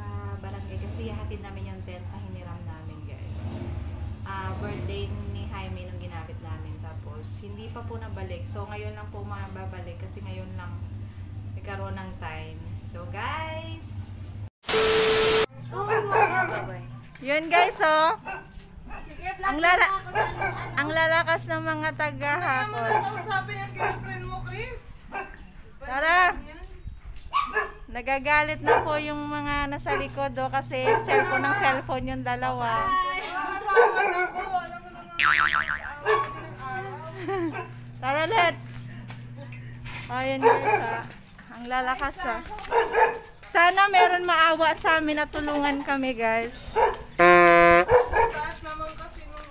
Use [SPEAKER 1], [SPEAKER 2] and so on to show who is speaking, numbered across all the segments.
[SPEAKER 1] barangay kasi hatid namin yung tent na hiniram namin, guys. Birthday ni Jaime nung ginamit namin. Tapos, hindi pa po nabalik. So, ngayon lang po mababalik kasi ngayon lang nagkaroon ng time. So, guys! Yun, guys, oh! Ang lalakas ng mga taga-hakot.
[SPEAKER 2] Sabi yung girlfriend mo, Chris.
[SPEAKER 1] Tara! Nagagalit na po yung mga nasa likod do kasi cellphone yung dalawa. Tara, let's! Ayan, guys, ha. Ang lalakas, ha. Sana meron maawa sa amin at tulungan kami, guys.
[SPEAKER 2] Taas naman kasi nung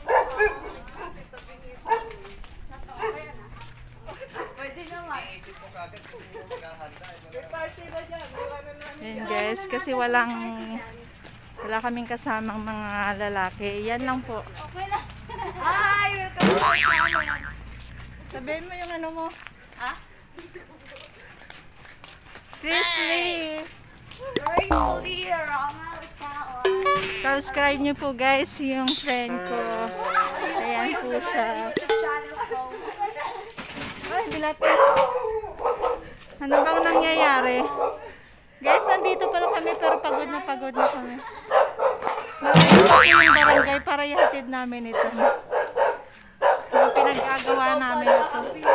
[SPEAKER 2] pwede naman. Iisip ko kagad kung maghahanda. May party na dyan.
[SPEAKER 1] Ayan, guys, kasi wala kaming kasamang mga lalaki. Yan lang po.
[SPEAKER 2] Okay lang. Ay, welcome.
[SPEAKER 1] Sabihin mo yung ano mo.
[SPEAKER 2] Ha?
[SPEAKER 1] Chrisley!
[SPEAKER 2] Gracefully,
[SPEAKER 1] Subscribe nyo po, guys, yung friend ko. Ayan po siya. Ay, bilat. Ano bang nangyayari? Guys, nandito pala kami pero pagod na kami. Narayan pa yung barangay para ihatid namin ito. Yung pinag-agawa namin ito.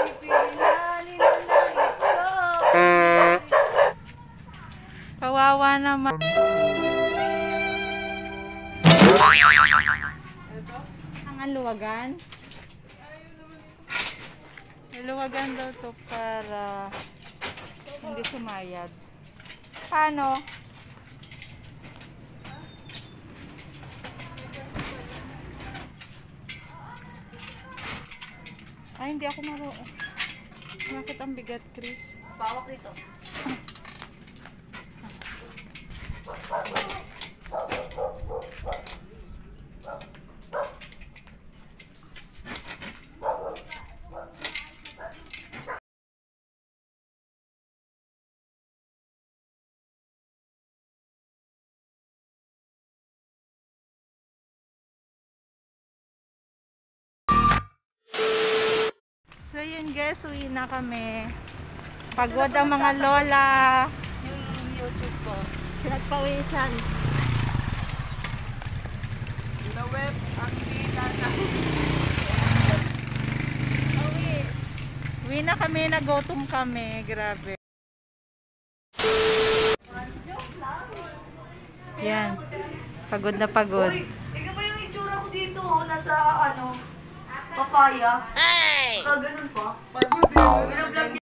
[SPEAKER 1] Kawawa naman. Ang luwagan? Luwagan daw to para hindi sumayad. Paano? Ay, hindi ako maroon. Bakit ang bigat, Chris?
[SPEAKER 2] Bawak dito.
[SPEAKER 1] So yun, guys, uwi na kami. Pagod ang mga lola.
[SPEAKER 2] Yung YouTube ko.
[SPEAKER 1] Pinagpawisan.
[SPEAKER 2] The web, akita na.
[SPEAKER 1] Uwi na kami, nagutom kami. Grabe. Yan. Pagod na pagod.
[SPEAKER 2] Tingnan mo yung itsura ko dito, nasa papaya. Hey! Ganun pa. Pagod din.